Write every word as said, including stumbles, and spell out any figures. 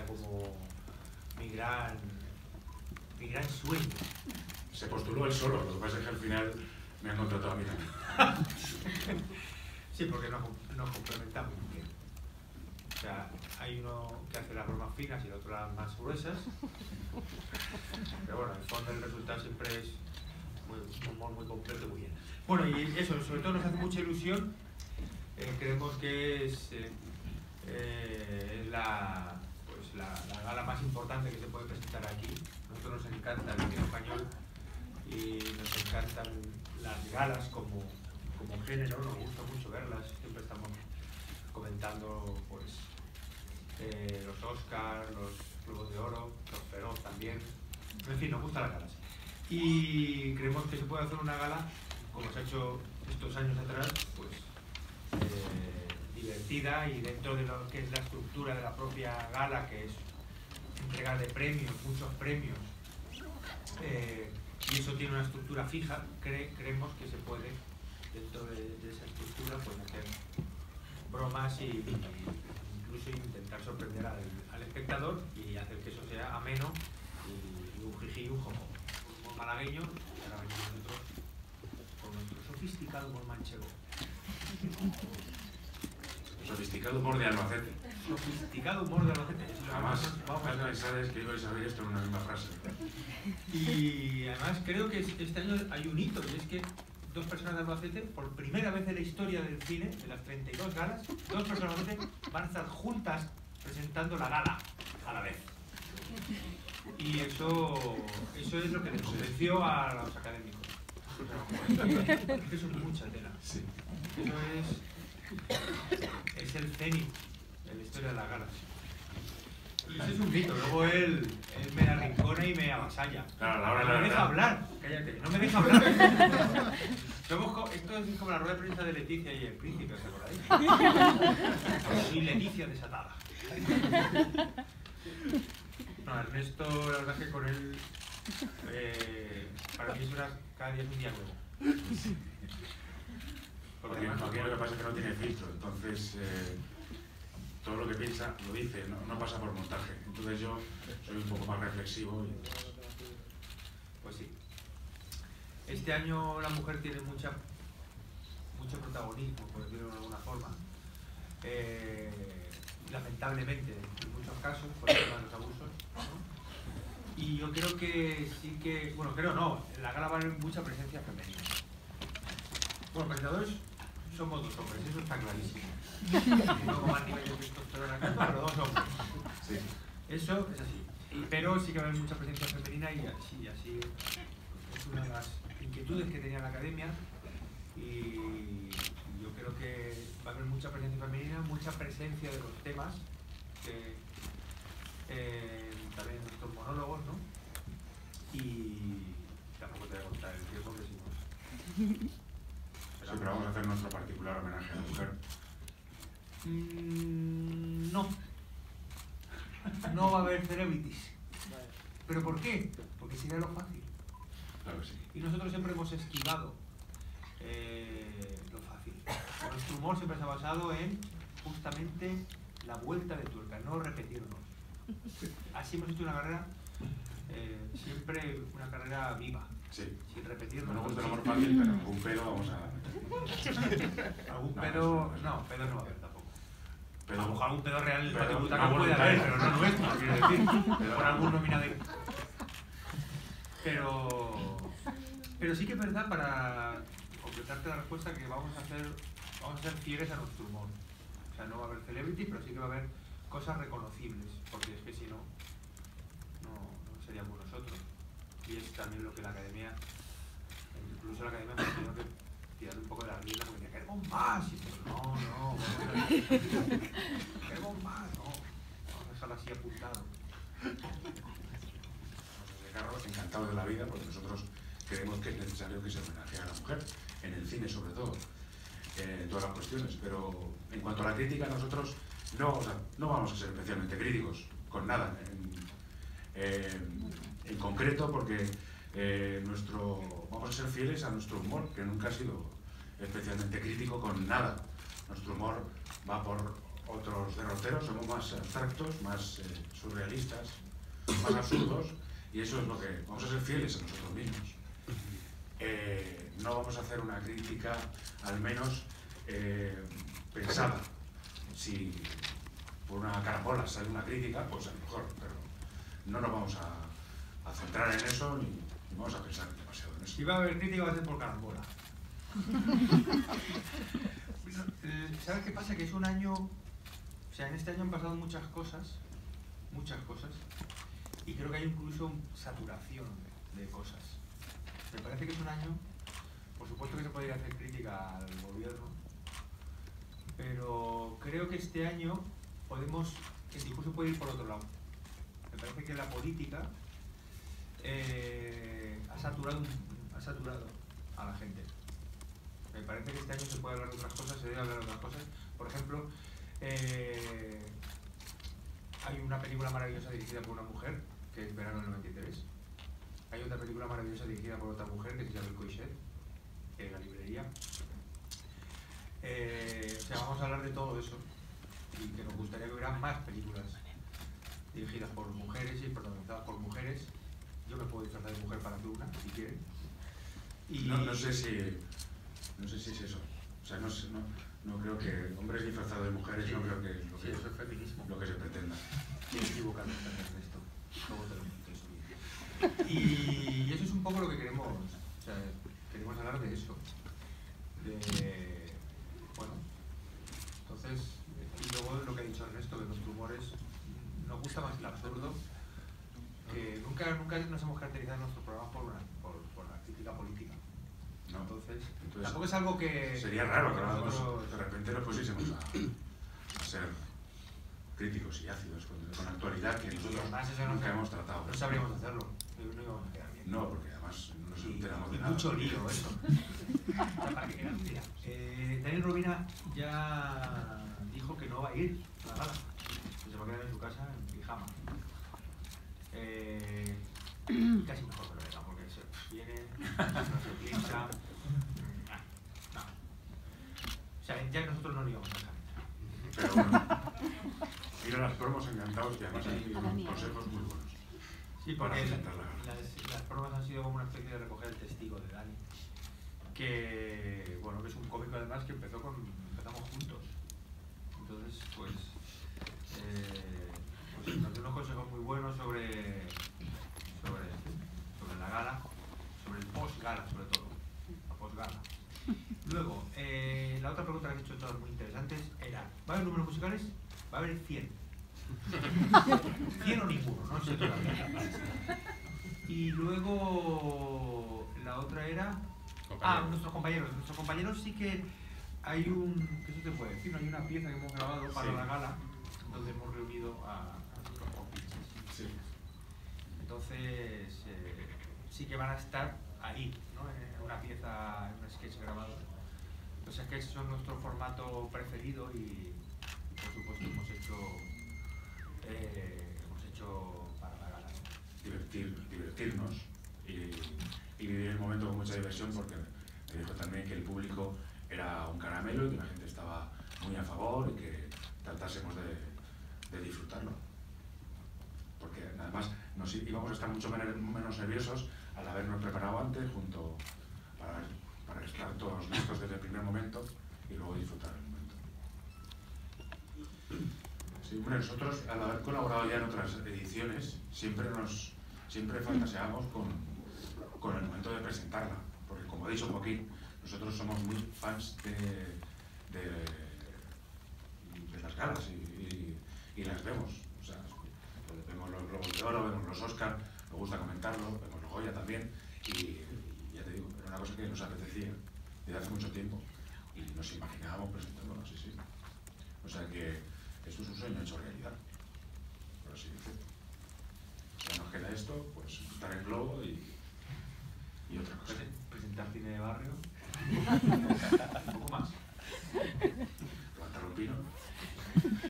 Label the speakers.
Speaker 1: era como mi gran, mi gran sueño.
Speaker 2: Se postuló él solo, lo que pasa es que al final me han contratado a mí también.
Speaker 1: Sí, porque nos, nos complementamos muy bien. O sea, hay uno que hace las bromas finas y el otro las más gruesas. Pero bueno, en el fondo el resultado siempre es muy, un humor muy completo y muy bien. Bueno, y eso, sobre todo nos hace mucha ilusión. Eh, creemos que es eh, eh, la, pues la, la gala más importante que se puede presentar aquí. A nosotros nos encanta el cine español y nos encantan las galas como, como género, nos gusta mucho verlas, siempre estamos comentando pues eh, los Oscars, los Globos de Oro, los Feroz también, en fin, nos gustan las galas. Y creemos que se puede hacer una gala, como se ha hecho estos años atrás, pues eh, divertida y dentro de lo que es la estructura de la propia gala, que es entrega de premios, muchos premios, eh, y eso tiene una estructura fija, cre creemos que se puede, dentro de, de esa estructura, pues hacer bromas y, y incluso intentar sorprender al, al espectador y hacer que eso sea ameno y, y un jiji y un jojo. Un humor malagueño, y ahora venimos nosotros con nuestro sofisticado humor manchego.
Speaker 2: Sofisticado humor de Albacete.
Speaker 1: Sofisticado humor de Albacete.
Speaker 2: Además, vamos, sabes que ibais a ver esto en una misma frase.
Speaker 1: Y además creo que este año hay un hito, y es que dos personas de Albacete, por primera vez en la historia del cine, de las treinta y dos galas, dos personas de Albacete van a estar juntas presentando la gala a la vez. Y eso, eso es lo que les convenció a los académicos. Eso es mucha tela.
Speaker 2: Sí.
Speaker 1: Eso es, es el cenit de la historia de las galas. Y eso es un mito. Luego él, él me arrincona y me avasalla.
Speaker 2: Claro, la hora de
Speaker 1: no
Speaker 2: la
Speaker 1: me deja
Speaker 2: verdad.
Speaker 1: hablar. Cállate, no me deja hablar. Somos co esto es como la rueda de prensa de Leticia y el príncipe, ¿os acordáis? Soy Leticia desatada. No, Ernesto, la verdad es que con él, eh, para mí es una, cada día es un día nuevo.
Speaker 2: Porque aquí lo que pasa es que no tiene filtro, entonces eh, todo lo que piensa lo dice, no, no pasa por montaje. Entonces yo soy un poco más reflexivo. Y...
Speaker 1: Pues sí. Este año la mujer tiene mucha, mucho protagonismo, por decirlo de alguna forma. Eh, lamentablemente, en muchos casos, por el tema de los abusos, ¿no? Y yo creo que sí que, bueno, creo no, en la gala va a haber mucha presencia femenina. Bueno, presentadores somos dos hombres, eso está clarísimo. No como a nivel de testosterona, pero dos hombres.
Speaker 2: Sí.
Speaker 1: Eso es así. Pero sí que va a haber mucha presencia femenina y así, así es una de las inquietudes que tenía la academia. Y yo creo que va a haber mucha presencia femenina, mucha presencia de los temas, que, eh, también nuestros monólogos, ¿no? Y tampoco te voy a contar el tiempo que hicimos.
Speaker 2: Sí, pero vamos a hacer nuestro particular homenaje a la mujer.
Speaker 1: Mm, no. No va a haber celebrities. ¿Pero por qué? Porque sería lo fácil.
Speaker 2: Claro que sí.
Speaker 1: Y nosotros siempre hemos esquivado eh, lo fácil. Nuestro humor siempre se ha basado en justamente la vuelta de tuerca, no repetirnos. Así hemos hecho una carrera, eh, siempre una carrera viva,
Speaker 2: Sí.
Speaker 1: sin repetirnos.
Speaker 2: No nos gusta el humor fácil, pero algún pedo vamos a...
Speaker 1: Algún
Speaker 2: No,
Speaker 1: pedo,
Speaker 2: eso no.
Speaker 1: no, pedo no va a haber tampoco.
Speaker 2: Pero,
Speaker 1: A lo mejor algún pedo real en el
Speaker 2: pero
Speaker 1: patio butaca
Speaker 2: no
Speaker 1: puede haber, pero no nuestro, quiero decir.
Speaker 2: Pero-
Speaker 1: Por algún nominador. Pero, pero sí que es verdad, para completarte la respuesta, que vamos a hacer, vamos a ser fieles a nuestro humor. O sea, no va a haber celebrity, pero sí que va a haber cosas reconocibles, porque es que si no, no, no seríamos nosotros. Y es también lo que la academia, incluso la academia hemos tenido que tirar un poco de la rienda, porque decía, queremos más. Y pues, no, no, vamos a queremos más, no. Vamos a dejarlo así apuntado.
Speaker 2: Carlos, encantado de la vida, porque nosotros creemos que es necesario que se homenajee a la mujer, en el cine sobre todo, eh, en todas las cuestiones, pero en cuanto a la crítica nosotros no, o sea, no vamos a ser especialmente críticos con nada, en, eh, en concreto porque eh, nuestro, vamos a ser fieles a nuestro humor, que nunca ha sido especialmente crítico con nada. Nuestro humor va por otros derroteros, somos más abstractos, más eh, surrealistas, más absurdos, y eso es lo que vamos a ser fieles a nosotros mismos. Eh, no vamos a hacer una crítica, al menos eh, pensada. Si por una carambola sale una crítica, pues a lo mejor, pero no nos vamos a, a centrar en eso ni, ni vamos a pensar demasiado en eso.
Speaker 1: Si va a haber crítica va a ser por carambola. ¿Sabes qué pasa? Que es un año, o sea, en este año han pasado muchas cosas, muchas cosas, y creo que hay incluso saturación de, de cosas. Me parece que es un año, por supuesto que se podría hacer crítica al gobierno, pero creo que este año podemos, el discurso puede ir por otro lado. Me parece que la política eh, ha saturado, ha saturado a la gente. Me parece que este año se puede hablar de otras cosas, se debe hablar de otras cosas. Por ejemplo, eh, hay una película maravillosa dirigida por una mujer, que es Verano del noventa y tres. Hay otra película maravillosa dirigida por otra mujer, que es Isabel Coixet, que es La librería. Eh, o sea, vamos a hablar de todo eso. Y que nos gustaría que hubiera más películas dirigidas por mujeres y protagonizadas por mujeres. Yo me puedo disfrazar de mujer para hacer una, si quieren. Y
Speaker 2: no, no sé si no sé si es eso. O sea, no, no, no creo que hombres disfrazados de mujeres, sí, no creo que es lo que,
Speaker 1: sí, eso es feminismo.
Speaker 2: Lo que se pretenda.
Speaker 1: Estoy equivocado en esto. Luego te lo explico. Y eso es un poco lo que queremos. O sea, queremos hablar de eso. De, bueno, entonces, y luego lo que ha dicho Ernesto, que nuestro humor es, nos gusta más el absurdo, que nunca, nunca nos hemos caracterizado en nuestros programas por, una, por, por la crítica política.
Speaker 2: No.
Speaker 1: Entonces,
Speaker 2: Entonces,
Speaker 1: tampoco es algo que...
Speaker 2: Sería raro que
Speaker 1: nosotros...
Speaker 2: de repente nos pusiésemos a, a ser críticos y ácidos con, con actualidad que nosotros
Speaker 1: no
Speaker 2: nunca hemos tratado.
Speaker 1: No sabríamos hacerlo, no íbamos a quedar bien.
Speaker 2: No, porque además no nos enteramos de
Speaker 1: y
Speaker 2: nada.
Speaker 1: Mucho lío eso. Para que quieran, mira, eh, Daniel Robina ya dijo que no va a ir a la gala, que se va a quedar en su casa en pijama. Eh, casi mejor que lo venga, porque se viene, no se pincha. No. O sea, ya nosotros no lo íbamos a dejar.
Speaker 2: Pero bueno, mira las promos encantados, que además hay consejos muy buenos.
Speaker 1: Sí, porque
Speaker 2: las,
Speaker 1: las, las pruebas han sido como una especie de recoger el testigo de Dani, que bueno, que es un cómico además que empezó con, empezamos juntos. Entonces, pues, eh, pues nos dio unos consejos muy buenos sobre, sobre, sobre la gala, sobre el post-gala sobre todo, la post-gala. Luego, eh, la otra pregunta que han hecho todas muy interesantes era, ¿va a haber números musicales? Va a haber cien. cien o ninguno, no sé todavía. Y luego la otra era... Ah, nuestros compañeros. Nuestros compañeros sí que hay un... ¿Qué se te puede decir? Hay una pieza que hemos grabado para
Speaker 2: sí.
Speaker 1: la gala donde hemos reunido a, a nuestros compinches.
Speaker 2: Sí.
Speaker 1: Entonces, eh, sí que van a estar ahí, ¿no? En una pieza, en un sketch grabado. Los sketches son nuestro formato preferido y, por supuesto, hemos hecho... Eh, hemos hecho para la gala, ¿no?
Speaker 2: Divertir, divertirnos y, y vivir el momento con mucha diversión, porque me dijo también que el público era un caramelo y que la gente estaba muy a favor y que tratásemos de, de disfrutarlo. Porque además nos íbamos a estar mucho menos, menos nerviosos al habernos preparado antes, junto para, para estar todos listos desde el primer momento y luego disfrutar el momento. Sí, bueno, nosotros al haber colaborado ya en otras ediciones siempre nos siempre fantaseamos con, con el momento de presentarla, porque como ha dicho Joaquín, nosotros somos muy fans de, de, de las galas y, y, y las vemos. O sea, vemos los Globos de Oro, vemos los Oscar, nos gusta comentarlo, vemos los Goya también, y, y ya te digo, era una cosa que nos apetecía desde hace mucho tiempo y nos imaginábamos presentándolo, así, sí. O sea que esto es un sueño hecho realidad, por así decirlo. Ya nos queda esto, pues estar en Globo y, y otra cosa.
Speaker 1: Presentar cine de barrio.